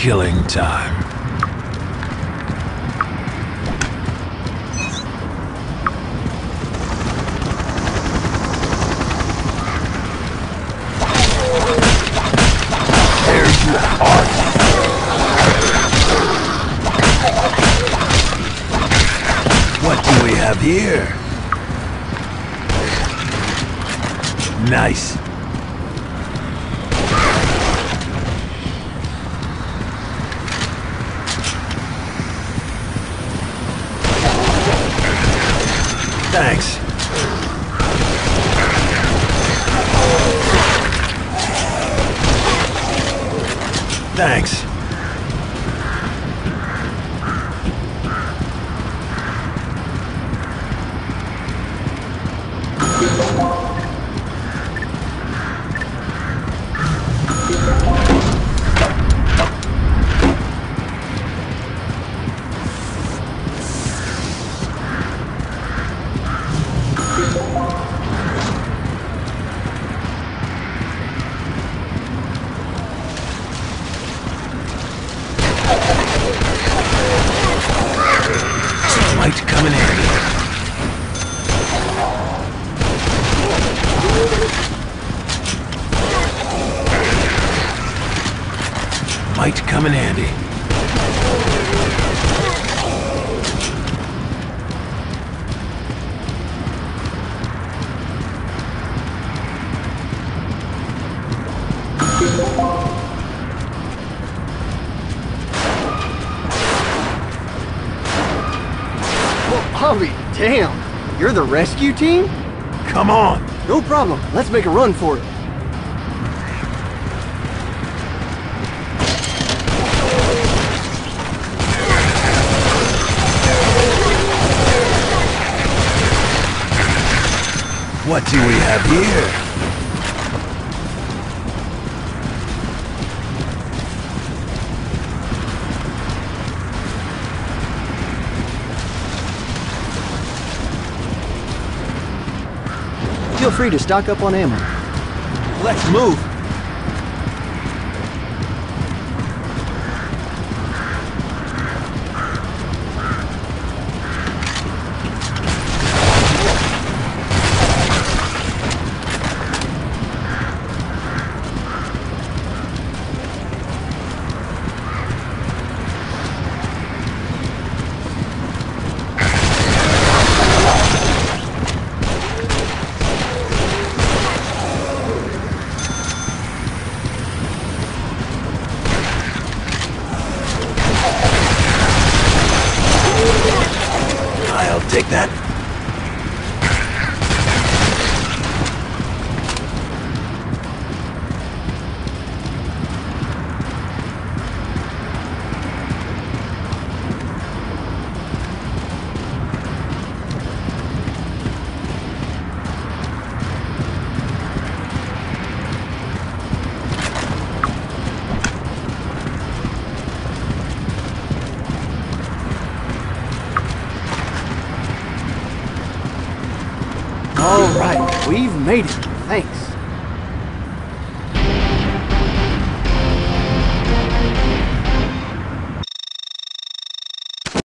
killing time. There you are. What do we have here? Nice. Thanks. Thanks. Might come in handy. Might come in handy. Bobby, damn! You're the rescue team? Come on! No problem. Let's make a run for it. What do we have here? Feel free to stock up on ammo. Let's move! I'll take that. All right, we've made it. Thanks.